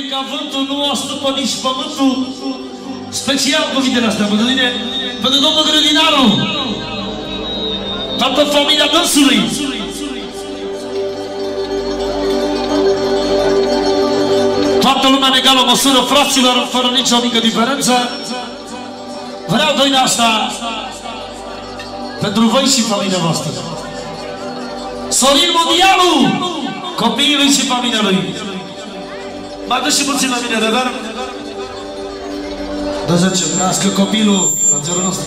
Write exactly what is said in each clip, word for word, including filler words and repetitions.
ca vântul, nu o stupă nici pământul. Special cuvintele astea pentru tine, pentru domnul Grădinaru, toată familia dânsului. Toată lumea în egală măsură, fraților, fără nicio mică diferență. Vreau doina asta pentru voi și familia voastră. Sorin Mondialu, copiii lui și familia lui. Mai dă și puțin la mine, rever. Dă-se ce vrească copilul, fraților nostru.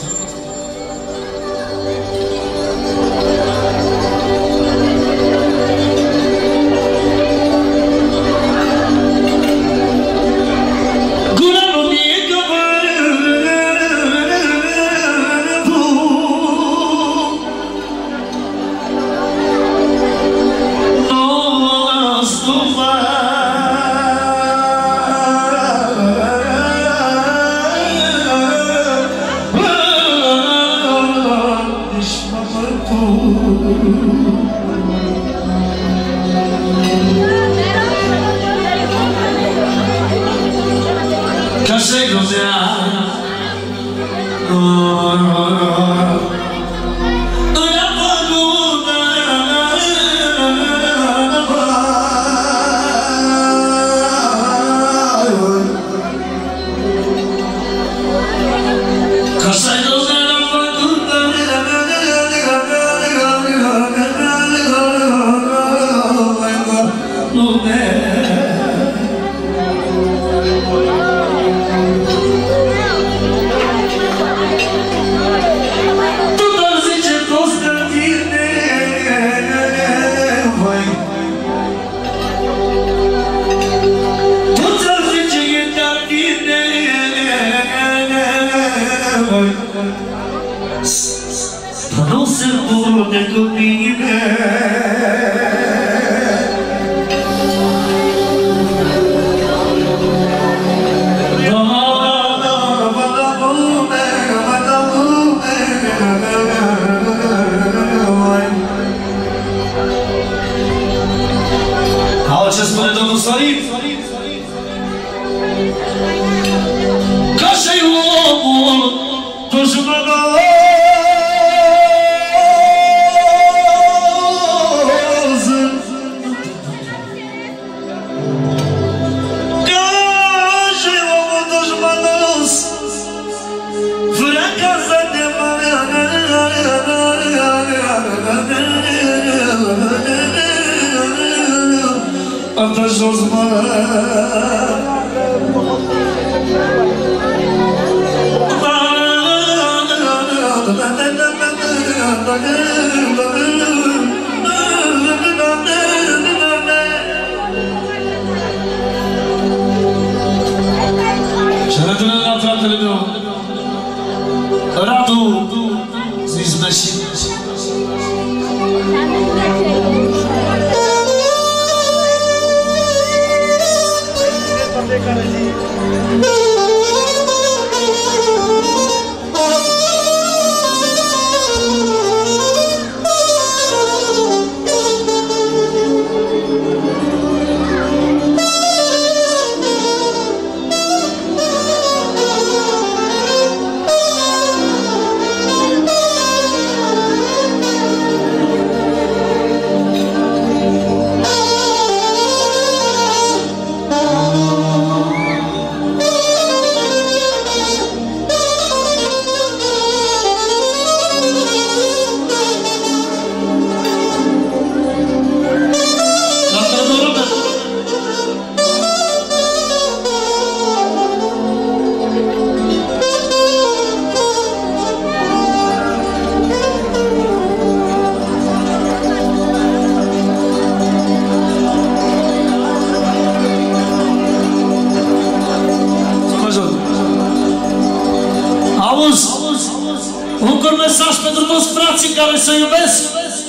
Care se iubesc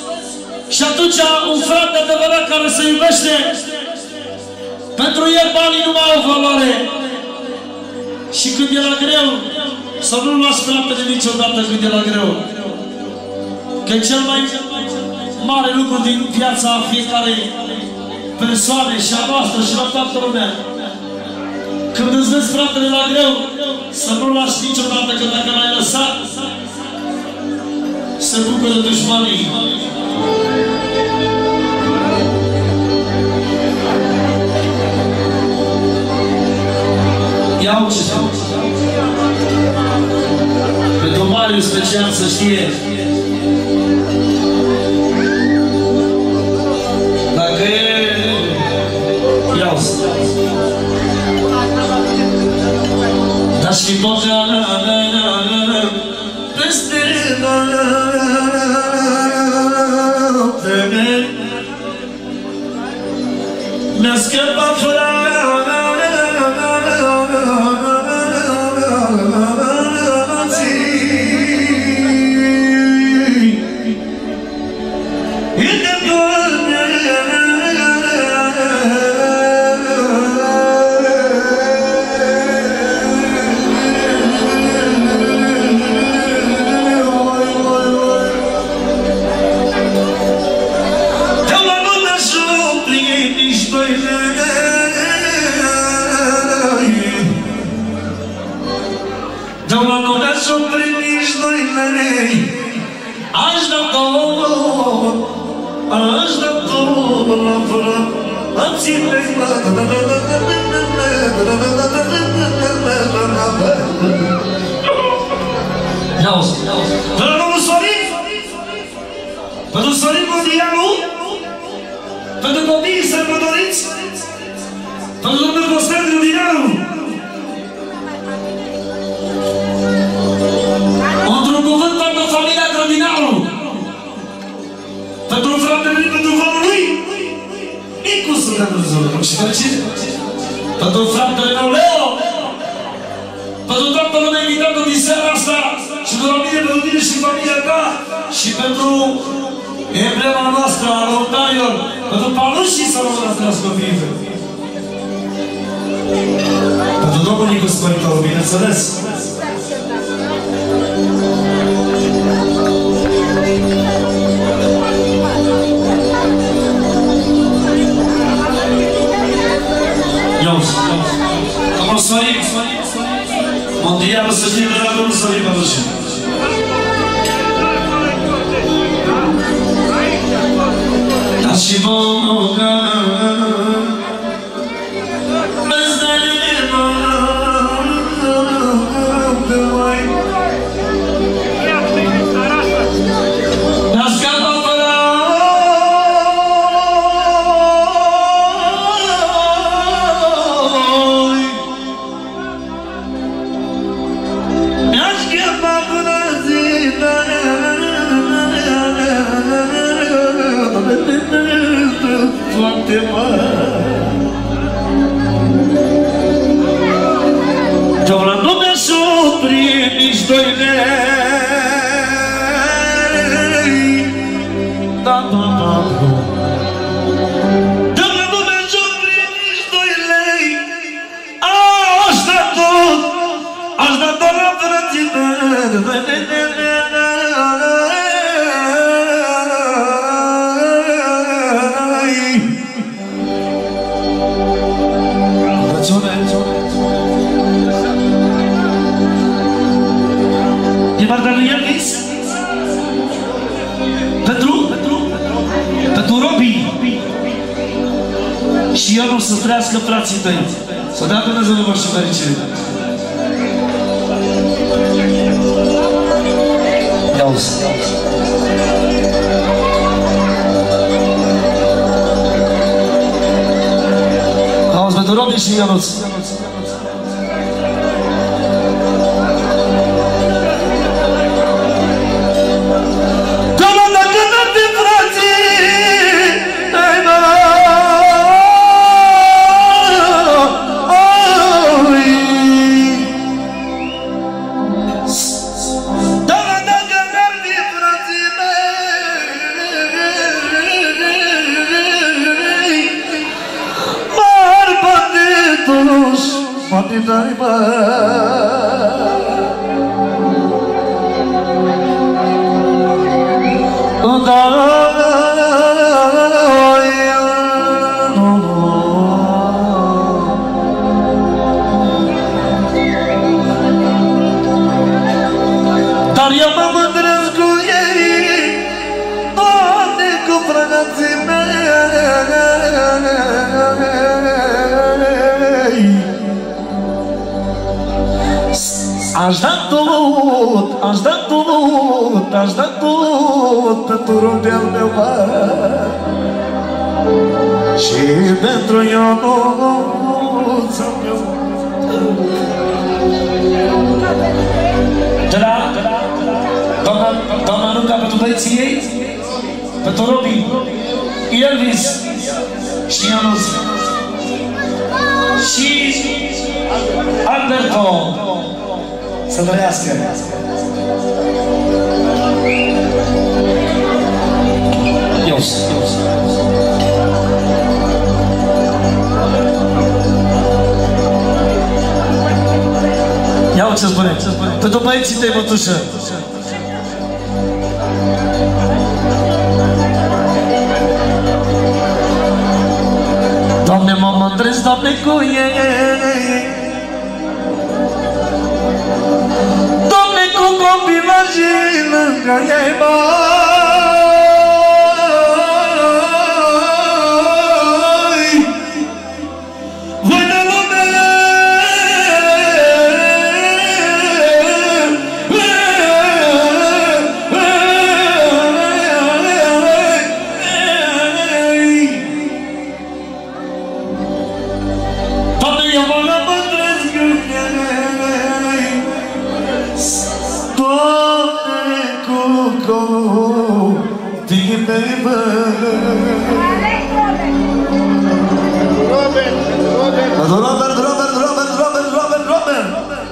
și atunci un frate adevărat care se iubește, pentru el banii nu mai au valoare și când e la greu să nu luați fratele niciodată când e la greu, că e cel mai mare lucru din viața fiecare persoane și a noastră și la toată lumea Când îți vezi fratele la greu, să nu lași niciodată, că dacă l-ai lăsat, se bucură dușmanii. Iau ce știu. Pentru Marius special să știe. Dacă e... Iau-ți. Dar și Bogea peste mi-a scăpat frații. Aș da tot, aș da tot la fără, am ține Iauzi, pentru domnul Sorin, pentru Sorin Mondianu, pentru copiii sărbătoriți, pentru domnul Costel Grădinaru, într-un cuvânt pentru familia Grădinaru, pentru fratele lui, pentru valul lui, Nicu să dea Dumnezeu, și pe cine? Pentru fratele meu Leo, pentru toată lumea invitată din seara asta, și de la mine, pentru tine și familia ta, și pentru emblema noastră a voluntarilor, pentru palușii să rămână trească copiii. Pentru domnul Nicu Spăritaru, bineînțeles. Iauzi, domnul Sorin, Mondianu să știe de la domnul Sorin Pădușin. Dar și Boga Doamna nu mi-a suprit nici doi lei. Da, da, da. Doamna nu mi-a suprit nici doi lei. Aș da tot, aș da tot la frății mei. Și eu nu să trăiască frații tăi. Să dea Dumnezeu vă și fericire. Iauzi. Auzi pentru Robi și Ionuț. Dai mă Aș da tot, aș da tot, aș da tot pentru rudel meu mare și pentru Ionuța meu. Tăra, doamna, doamna Luca pentru băieții ei, pentru Robi, Elvis și Ionuț și Alberto. Să trăiască! Ios! Ia-o ce spune! Pentru băieții tăi, mătușă! Doamne, mă mândresc, Doamne, cu ei! Doamne, cu copilării lângă ei, măi! Voi de lume! Doamne, eu mă mândresc cu ei! Doamne, cu copiii mei, Robert, Robert, Robert, Robert, Robert, Robert, Robert.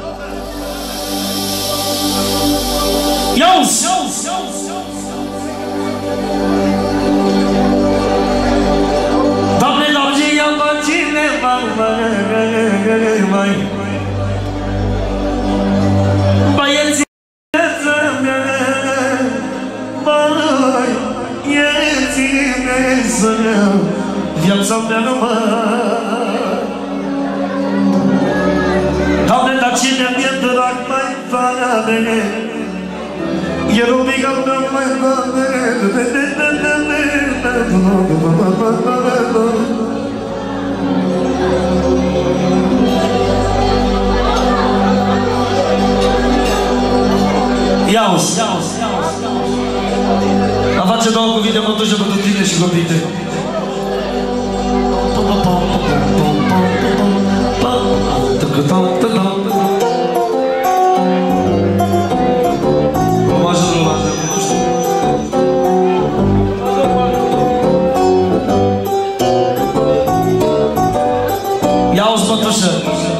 Ios! Doamne, Doamne, ia-mă cineva, mai, băieții viața mea numai. Doamne, dar cine mi-e drag mai tare, e rubic al meu mai tare. Ia-uzi, ia-uzi, a face două cuvinte mătușă pentru tine și copiii tăi. Ia-uzi, mătușă!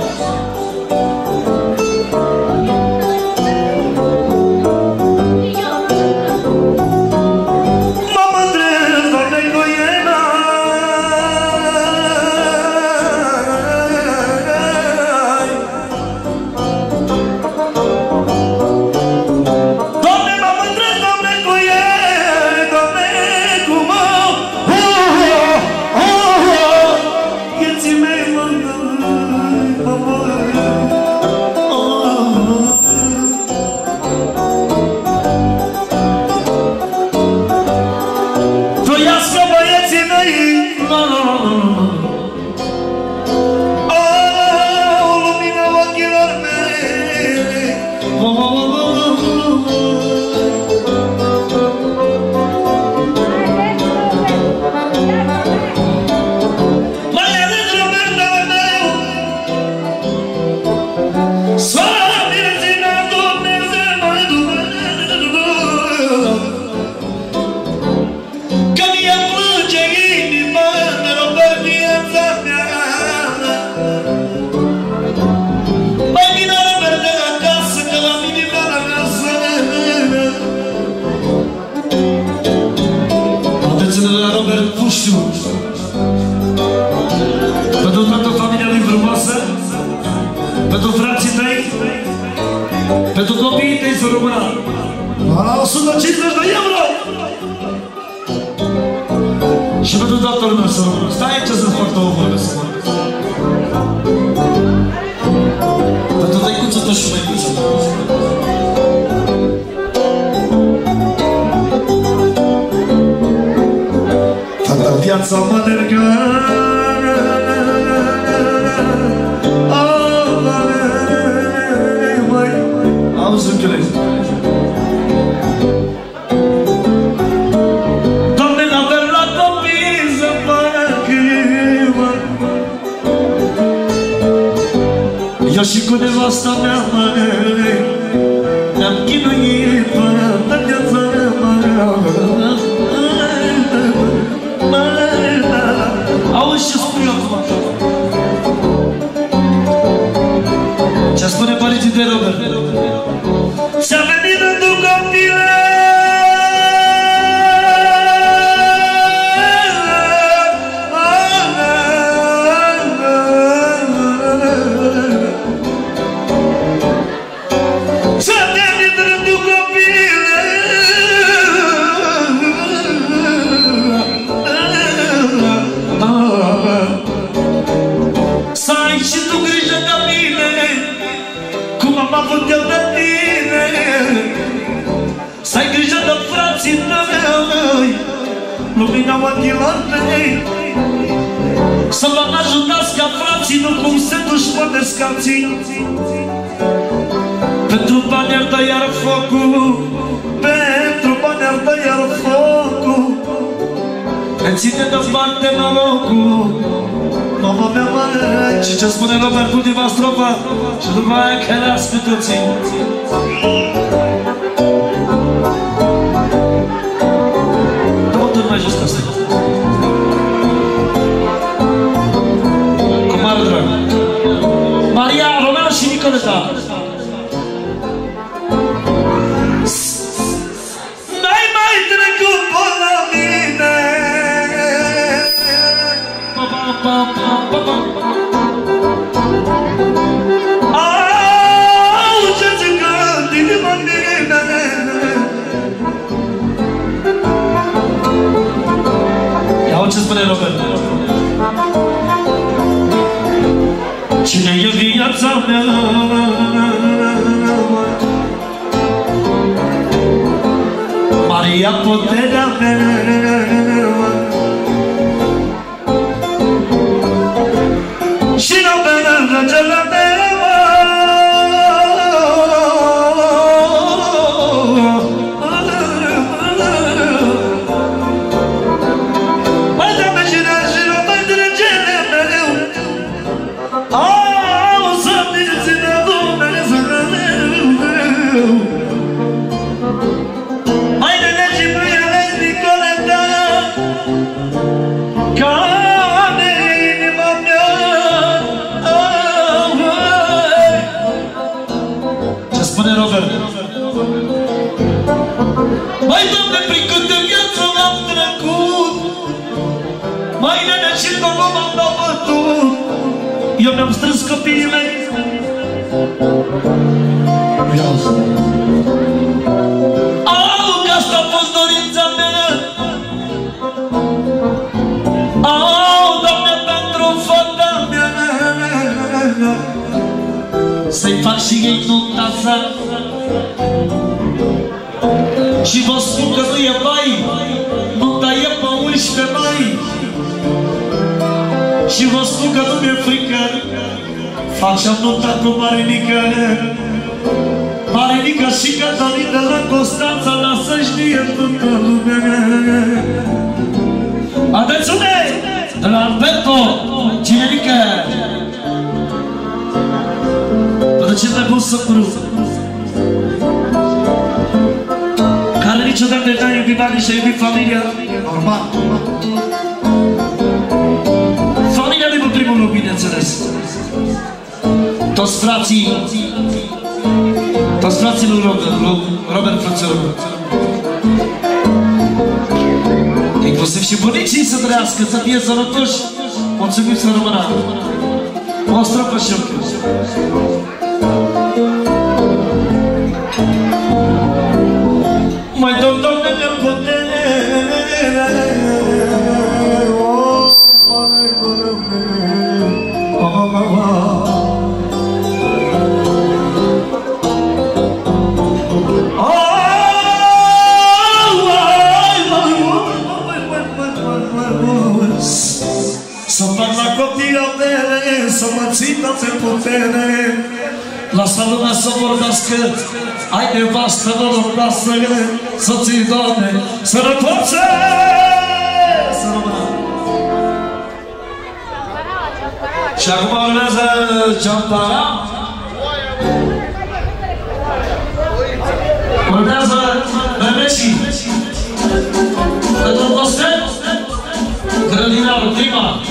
Pentru toată familia lui frumoasă, pentru frații tăi, pentru copiii tăi să rămână la o sută cincizeci de euro și pentru toată lumea să rămână. Stai aici să-ți fac două vorbe să vorbesc. Pentru tăicuță tot și măicuță. Toată viața mă alergă, Eu și cu nevasta mea, măi, ne-am chinuit până viața mea, măi. Auzi ce spun eu acum? Ce spune părinții de Robert? S-a venit rândul copile. Să ai grijă de frații tăi, lumina ochilor-mei, să vă ajutați ca frații, nu cum se dușmănesc alții. Pentru bani ar da iar focul, pentru bani ar da iar focul, ne ține de-o-parte norocul. Mama mea, măi, și ce spune Robert ultima strofă, și după aia căreați pe toții. Dă-mă tot mai jos ca asta. Cu mare drag. Maria, Roman și Nicoleta. N-ai mai trecut până la mine. Pa, pa, pa, pa, pa, pa. Ce spune Robert? Cine e viața mea? Maria, puterea mea. Și Robert, răgele mea. Mai Doamne, prin câte viață am trecut, mai nene și două m-am dat bătut. Eu mi-am strâns copiii mei. Au, că asta a fost dorința mea. Au, Doamne, pentru fata mea, să-i fac și ei nunta sa. Și vă spun că nu e mai, nunta e pe unsprezece mai. Și vă spun că nu mi-e frică, facem nunta cu Marinică. Marinica și Catalina la Constanța, lasă știe toată lumea. Atențiune! De la Alberto, Cinerică! Pentru cel mai bun săpru, care niciodată n-a iubit banii și a iubit familia. Normal. Familia lui în primul loc, bineînțeles. Toți frații, toți frații lui Robert, lui Robert Frățăru. Inclusiv și bunicii să trăiască, să fie sănătoși. Mulțumim să rămână. O strofă și o cruz. Mai dăm, Doamne, de putere, o, mai Doamne, o, o, o. Să fac la copiii mele, să mă țină pe putere. Lasă lumea să vorbească, ai nevastă norocoasă, să ții, Doamne, sănătoase! Să rămână! Și acum urmează Ceampara. Urmează Bebecii. Pentru Costel, grădinarul, prima.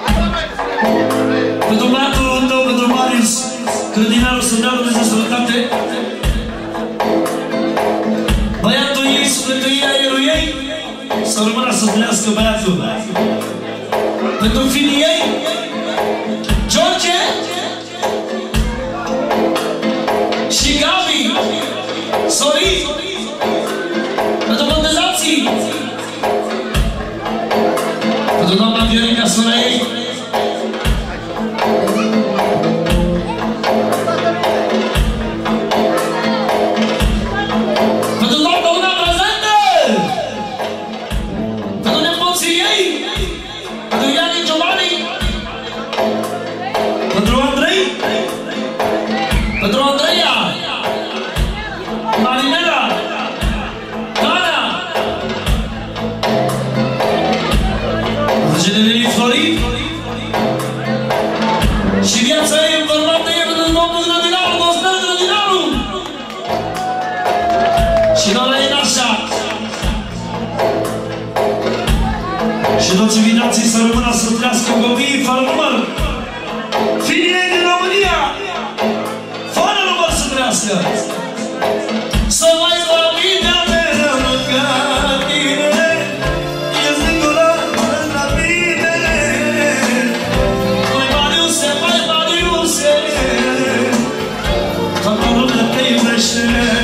Pentru băiatul tău, pentru Marius, grădinarul, să dea Dumnezeu sănătate. să rămână să trăiască băiatul. Pentru fiii ei, George și Gabi, Sorin, pentru bondezații, pentru doamna Viorica, sora ei, pentru doamna una prezentă, pentru nepoții ei, pentru Iani Giovanni, pentru Andrei, pentru Andreea, Marinela, Dana, Generalii Florin și viața ei învărmată e pentru domnul grădinarul, Costel Grădinarul și doamna Inașa și toți invitații să rămână să trăiască copiii fără număr, fiii ei din România fără număr să trăiască. Să mai la mine mereu lângă tine, e singura la mine. Mai Mariuse, mai Mariuse, toată lumea te iubește.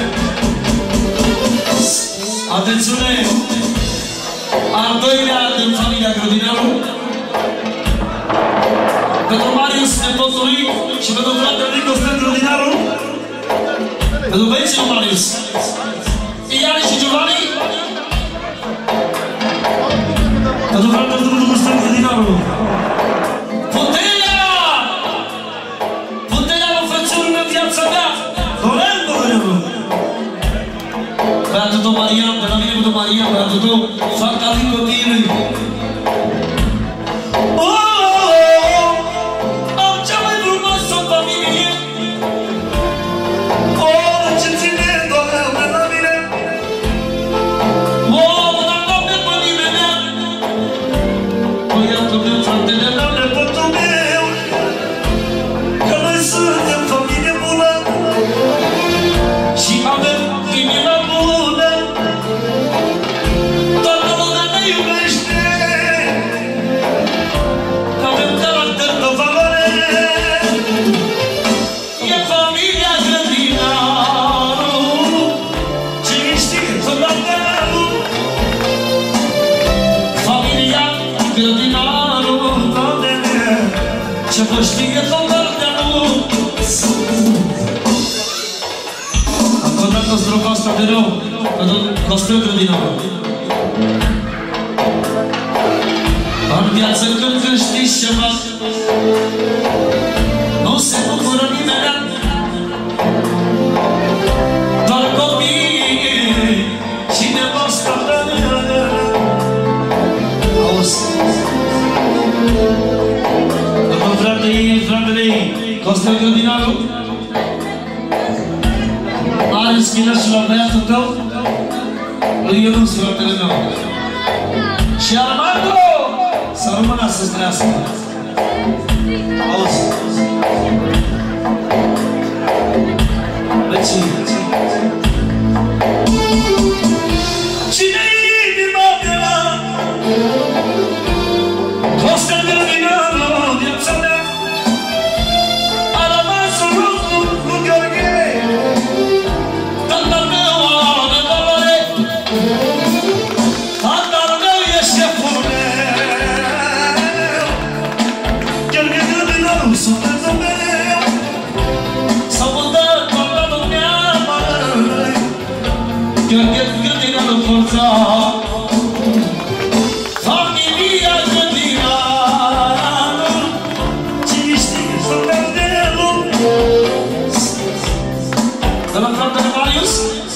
Atențiune! Al doilea din familia Grădinaru, pentru Marius, nepotul lui, și pentru fratele lui Costel Grădinaru, pentru băieții lui Marius, Iani și Giovanni, pentru fratele lui Costel Grădinaru. Puterea! Puterea lui frățiunul meu, viața mea! Dorel, Dorel! Băiatul tău Marian, de la mine cu tău Marian, băiatul tău, fata lui copiii. Am cea mai frumoasă familie. Ce ține, Doamne, la mine. La Doamne, pe mine mea. Băiatul meu, fratele meu, nepotul meu, că noi suntem familie bună și avem inima bună. Toată lumea ne iubește, că avem caracter de valoare. E familia Grădinaru, cine știe Grădinaru. Familia Grădinaru, Doamne, ce vă știe Grădinaru. Am contat o strofa asta de rău, pentru Costel Grădinaru. În viață când câștigi ceva, nu se bucură nimeni, doar copiii și nevasta mea. Auzi? După frate ei, fratele ei, Costel Grădinaru, Marius Mineșu la băiatul tău, lui Ionuț, fratele meu. Și Armando, să rămână să-ți trăiască. Auzi? Vecini. Cine-i inima mea? Costel Grădinaru, viața mea, a rămas un lucru cu Gheorghe, tatăl meu are valoare, tatăl meu e șeful meu, Gheorghe Grădinaru, sufletul meu, s-a mutat toată lumea, măi, Gheorghe Grădinaru, forța, familia Grădinaru, cine știe Grădinaru. De la fratele Marius,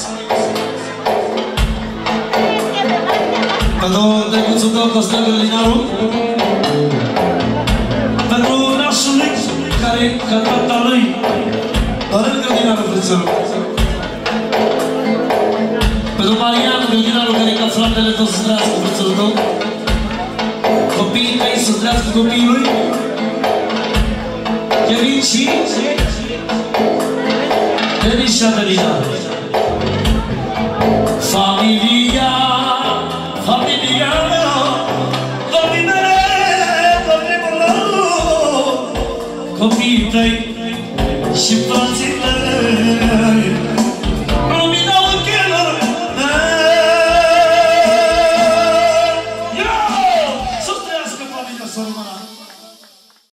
pentru drăguțul tău Costel Grădinaru, pentru nașul lui, care ca tata lui, Dorel Grădinaru, frățelul. Pentru Marian Grădinaru, care ca fratele tău să trăiască, frățelul tău. Copiii tăi să trăiască copiii lui. Kevin și Denis și Adelina. Familia, familia Maria, dormi bene, dormi buono, copiii tăi